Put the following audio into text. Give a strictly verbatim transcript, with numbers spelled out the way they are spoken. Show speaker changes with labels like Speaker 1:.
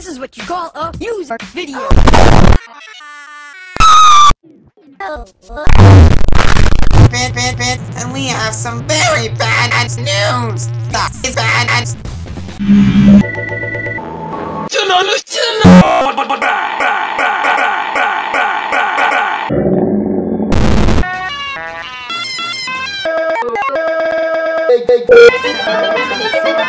Speaker 1: This is what you call a user video.
Speaker 2: Bit, bit, bit, and we have some very bad news. That is bad.
Speaker 3: Hey, hey, hey.